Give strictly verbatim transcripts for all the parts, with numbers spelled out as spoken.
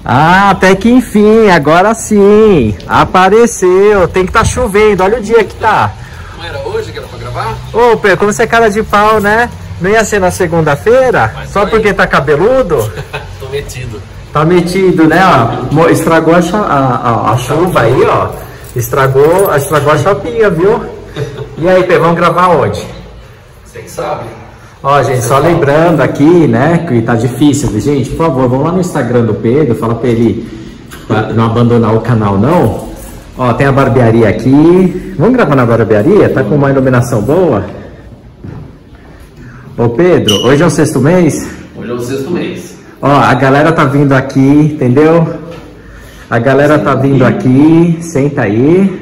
Ah, até que enfim, agora sim. Apareceu. Tem que estar tá chovendo, olha o dia que tá. Não era hoje que era pra gravar? Ô, Pedro, como você é cara de pau, né? Não ia ser na segunda-feira? Só porque tá cabeludo? Tô metido. Tá metido, né? Ó, estragou a, a, a chuva aí, ó. Estragou, estragou a chapinha, viu? E aí, Pedro, vamos gravar onde? Você que sabe. Ó, gente, só lembrando aqui, né, que tá difícil, gente, por favor, vamos lá no Instagram do Pedro, fala pra ele pra não abandonar o canal, não. Ó, tem a barbearia aqui. Vamos gravar na barbearia? Tá com uma iluminação boa? Ô, Pedro, hoje é o sexto mês? Hoje é o sexto mês. Ó, a galera tá vindo aqui, entendeu? A galera tá vindo aqui, senta aí.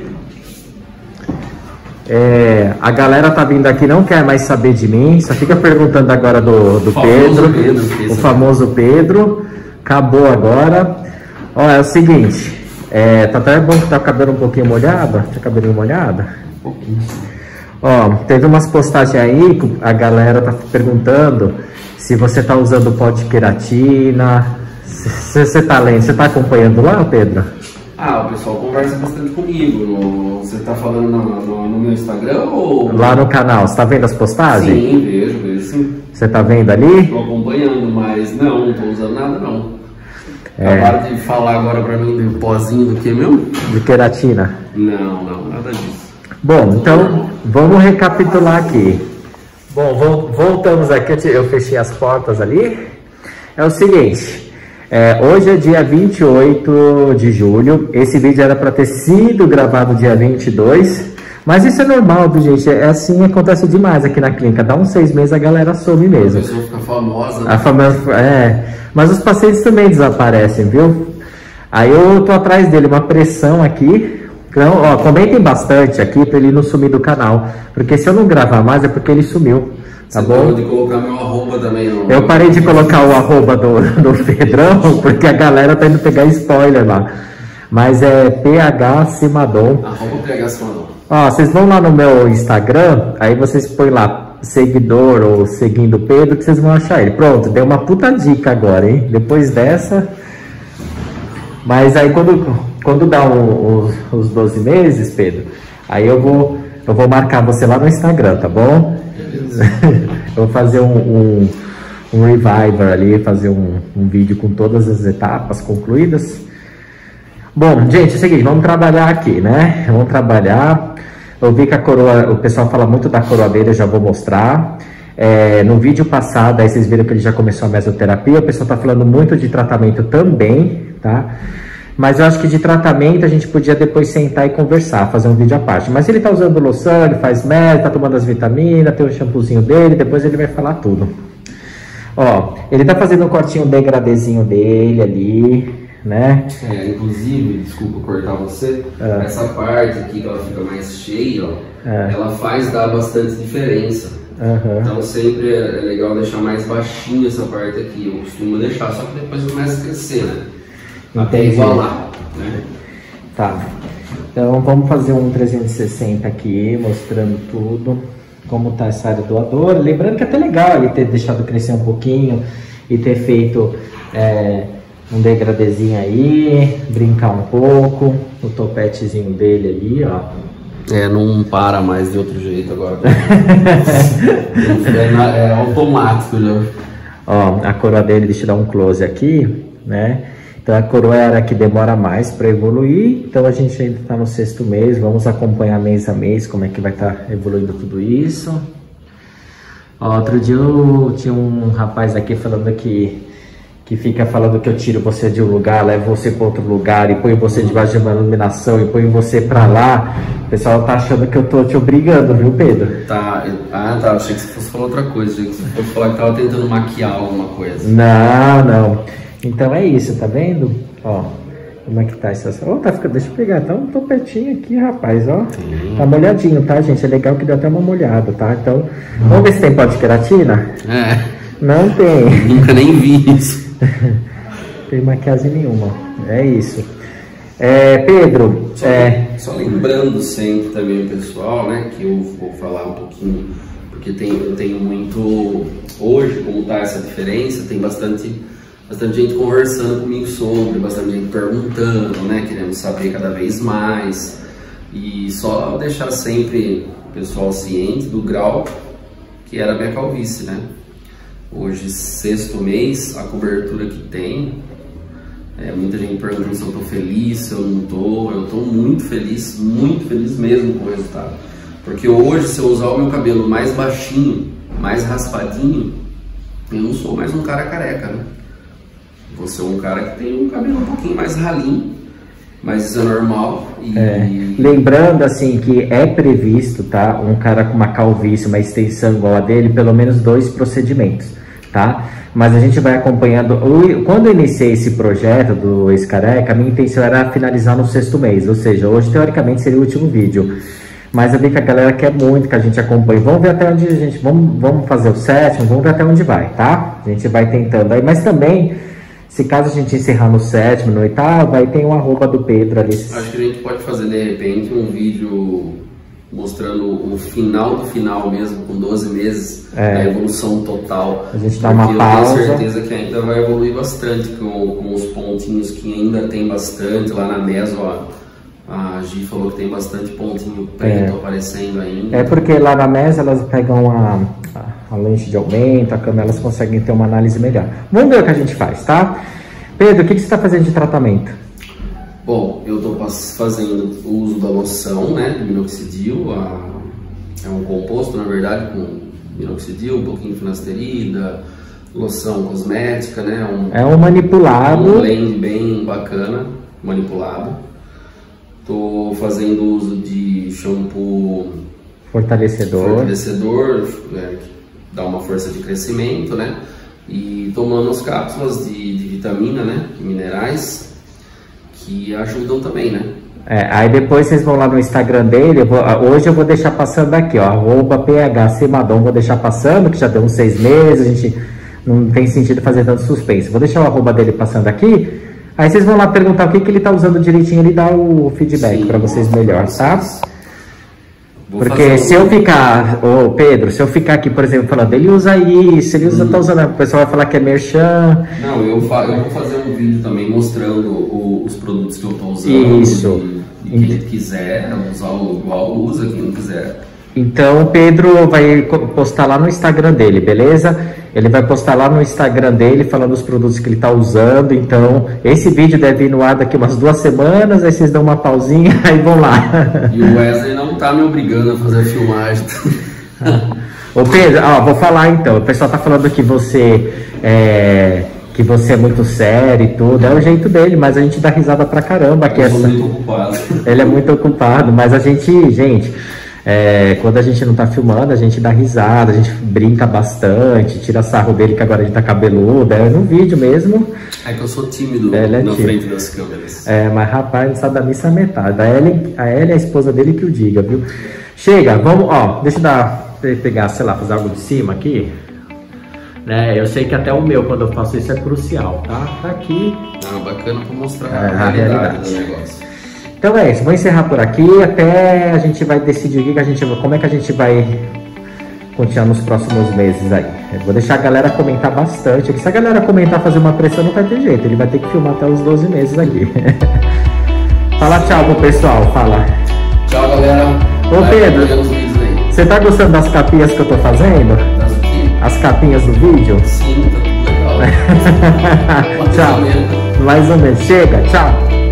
É, a galera tá vindo aqui, não quer mais saber de mim, só fica perguntando agora do, do Pedro, Pedro, o famoso Pedro. Acabou agora. Ó, é o seguinte, é, tá até bom que tá o cabelo um pouquinho molhado, tá o cabelinho molhado? Um pouquinho. Ó, teve umas postagens aí, a galera tá perguntando se você tá usando pó de queratina, se você tá lendo, você tá acompanhando lá, Pedro? Ah, o pessoal conversa bastante comigo. No, você tá falando no, no, no meu Instagram ou... Lá no canal, você tá vendo as postagens? Sim, vejo, vejo sim. Você tá vendo ali? Tô acompanhando, mas não, não tô usando nada não. É. Acabaram de falar agora pra mim do pozinho do que mesmo? De queratina? Não, não, nada disso. Bom, então vamos recapitular aqui. Bom, voltamos aqui, eu fechei as portas ali. É o seguinte... É, hoje é dia vinte e oito de julho, esse vídeo era para ter sido gravado dia vinte e dois, mas isso é normal, viu, gente? É assim, acontece demais aqui na clínica, dá uns seis meses a galera some mesmo. A pessoa fica famosa. Né? A famosa, é, mas os pacientes também desaparecem, viu? Aí eu tô atrás dele, uma pressão aqui. Então, ó, comentem bastante aqui para ele não sumir do canal, porque se eu não gravar mais é porque ele sumiu. Tá Você bom? de colocar meu arroba também. No... Eu parei de colocar o arroba do, do Pedrão, porque a galera tá indo pegar spoiler lá. Mas é P H Simadon. Arroba P H Simadon. Ó, vocês vão lá no meu Instagram, aí vocês põem lá seguidor ou seguindo Pedro, que vocês vão achar ele. Pronto, deu uma puta dica agora, hein? Depois dessa... Mas aí quando, quando dá um, os, os doze meses, Pedro, aí eu vou, eu vou marcar você lá no Instagram, tá bom? Eu vou fazer um, um, um revival ali, fazer um, um vídeo com todas as etapas concluídas. Bom, gente, é o seguinte, vamos trabalhar aqui, né? Vamos trabalhar. Eu vi que a coroa, o pessoal fala muito da coroa dele, eu já vou mostrar. É, no vídeo passado, aí vocês viram que ele já começou a mesoterapia, o pessoal tá falando muito de tratamento também, tá? Mas eu acho que de tratamento a gente podia depois sentar e conversar, fazer um vídeo à parte. Mas ele tá usando loção, ele faz meso, tá tomando as vitaminas, tem o shampoozinho dele, depois ele vai falar tudo. Ó, ele tá fazendo um cortinho degradezinho dele ali, né? É, inclusive, desculpa cortar você, é. Essa parte aqui que ela fica mais cheia, ó, é. Ela faz dar bastante diferença. Uhum. Então sempre é legal deixar mais baixinho essa parte aqui. Eu costumo deixar, só que depois começa a crescer, né? Até igualar, né? Tá. Então vamos fazer um trezentos e sessenta aqui, mostrando tudo, como tá essa área doadora. Lembrando que é até legal ele ter deixado crescer um pouquinho e ter feito é, um degradezinho aí, brincar um pouco, o topetezinho dele ali, ó. É, não para mais de outro jeito agora. é, na, é automático já. Ó, a coroa dele, deixa eu dar um close aqui, né? Então a coroa era que demora mais para evoluir, então a gente ainda está no sexto mês, vamos acompanhar mês a mês como é que vai estar tá evoluindo tudo isso. Ó, outro dia eu tinha um rapaz aqui falando que, que fica falando que eu tiro você de um lugar, levo você para outro lugar e ponho você debaixo de uma iluminação e ponho você para lá. O pessoal tá achando que eu tô te obrigando, viu, Pedro? Tá, ah tá, achei que você fosse falar outra coisa, achei que você fosse falar que tava tentando maquiar alguma coisa. Não, não. Então é isso, tá vendo? Ó, como é que tá essa... Oh, tá ficando... Deixa eu pegar, tá um topetinho aqui, rapaz, ó. Sim. Tá molhadinho, tá, gente? É legal que deu até uma molhada, tá? Então, hum. Vamos ver se tem pó de queratina? É. Não tem. Nunca nem vi isso. Tem maquiagem nenhuma. É isso. É, Pedro... Só, é... só lembrando sempre também, pessoal, né? Que eu vou falar um pouquinho... Porque tem, eu tenho muito... Hoje, como tá essa diferença, tem bastante... bastante gente conversando comigo sobre, bastante gente perguntando, né, querendo saber cada vez mais. E só deixar sempre o pessoal ciente do grau que era a minha calvície, né? Hoje, sexto mês, a cobertura que tem, é, muita gente perguntando se eu tô feliz, se eu não tô. Eu tô muito feliz, muito feliz mesmo com o resultado. Porque hoje, se eu usar o meu cabelo mais baixinho, mais raspadinho, eu não sou mais um cara careca, né? Vou ser um cara que tem um cabelo um pouquinho mais ralinho, mas isso é normal. E... É, lembrando assim que é previsto, tá? Um cara com uma calvície, uma extensão igual a dele, pelo menos dois procedimentos, tá? Mas a gente vai acompanhando. Quando eu iniciei esse projeto do ex-careca, a minha intenção era finalizar no sexto mês, ou seja, hoje teoricamente seria o último vídeo. Mas eu vi que a galera quer muito que a gente acompanhe. Vamos ver até onde a gente... Vamos, vamos fazer o sétimo, vamos ver até onde vai, tá? A gente vai tentando aí. Mas também, se caso a gente encerrar no sétimo, no oitavo, aí tem um arroba do Pedro ali. Acho que a gente pode fazer, de repente, um vídeo mostrando o final do final mesmo, com doze meses, é. A evolução total. A gente dá uma pausa. Eu tenho certeza que ainda vai evoluir bastante com, com os pontinhos que ainda tem bastante lá na meso, ó. A Gi falou que tem bastante pontinho preto é. aparecendo ainda. É porque lá na mesa elas pegam a, a, a lente de aumento, a câmera, elas conseguem ter uma análise melhor. Vamos ver o que a gente faz, tá? Pedro, o que, que você está fazendo de tratamento? Bom, eu estou fazendo o uso da loção, né, do minoxidil. A, é um composto, na verdade, com minoxidil, um pouquinho de finasterida, loção cosmética, né? Um, é um manipulado. Um blend bem bacana, manipulado. Estou fazendo uso de shampoo fortalecedor, fortalecedor é, que dá uma força de crescimento, né? E tomando as cápsulas de, de vitamina, né? Minerais, que ajudam também, né? É, aí depois vocês vão lá no Instagram dele. Eu vou, hoje eu vou deixar passando aqui, ó, arroba phcmadon, vou deixar passando, que já deu uns seis meses, a gente não tem sentido fazer tanto suspense. Vou deixar o arroba dele passando aqui. Aí vocês vão lá perguntar o que, que ele tá usando direitinho, ele dá o feedback para vocês melhor, tá? Vou Porque se um... eu ficar, ô Pedro, se eu ficar aqui, por exemplo, falando, ele usa isso, ele usa, hum. tá usando, o pessoal vai falar que é merchan. Não, eu, fa eu vou fazer um vídeo também mostrando o, os produtos que eu tô usando. Isso. E, e quem quiser usar o igual, usa, quem não quiser. Então o Pedro vai postar lá no Instagram dele, beleza? Ele vai postar lá no Instagram dele falando os produtos que ele tá usando. Então esse vídeo deve ir no ar daqui umas duas semanas. Aí vocês dão uma pausinha e vão lá. E o Wesley não tá me obrigando a fazer a filmagem. Ô Pedro, ó, vou falar então. O pessoal tá falando que você é, que você é muito sério e tudo. É o jeito dele, mas a gente dá risada pra caramba. Eu sou muito ocupado. Ele é muito ocupado, mas a gente, gente... É, quando a gente não tá filmando, a gente dá risada, a gente brinca bastante, tira sarro dele que agora ele tá cabeludo, é no vídeo mesmo. É que eu sou tímido é, na tímido. frente das câmeras. É, mas rapaz, não sabe da missa a metade. A Ellen, a Ellen é a esposa dele que o diga, viu? Chega, vamos, ó, deixa eu dar, pegar, sei lá, fazer algo de cima aqui. Né, eu sei que até o meu, quando eu faço isso, é crucial, tá? Tá aqui. Ah, bacana pra mostrar é, a, a realidade, realidade do negócio. Então é isso, vou encerrar por aqui, até a gente vai decidir o que a gente, como é que a gente vai continuar nos próximos meses aí. Eu vou deixar a galera comentar bastante, porque se a galera comentar, fazer uma pressão, não vai ter jeito, ele vai ter que filmar até os doze meses aqui. Fala tchau pro pessoal, fala. Tchau, galera. Ô Pedro, você tá gostando das capinhas que eu tô fazendo? Das o quê? As capinhas do vídeo? Sim, tá tudo legal. Tchau. Mais ou menos. Chega, tchau.